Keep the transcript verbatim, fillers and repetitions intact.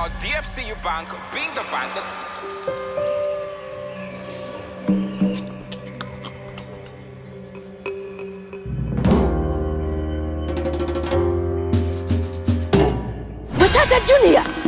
about D F C U Bank being the bank that's... Batata Junior